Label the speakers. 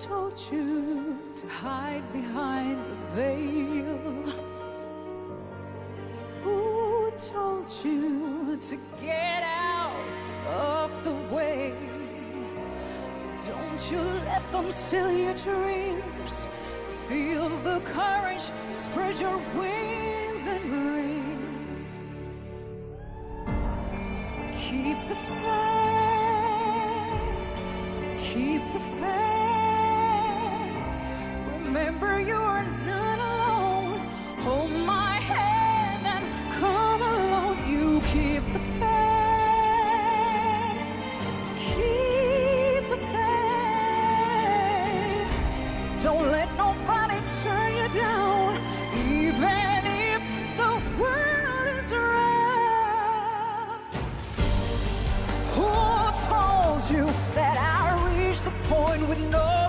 Speaker 1: told you to hide behind the veil? Who told you to get out of the way? Don't you let them steal your dreams. Feel the courage, spread your wings and breathe. Keep the faith, keep the faith. Remember you are not alone. Hold my hand and come along. You keep the faith, keep the faith. Don't let nobody turn you down, even if the world is rough. Who told you that I reached the point with no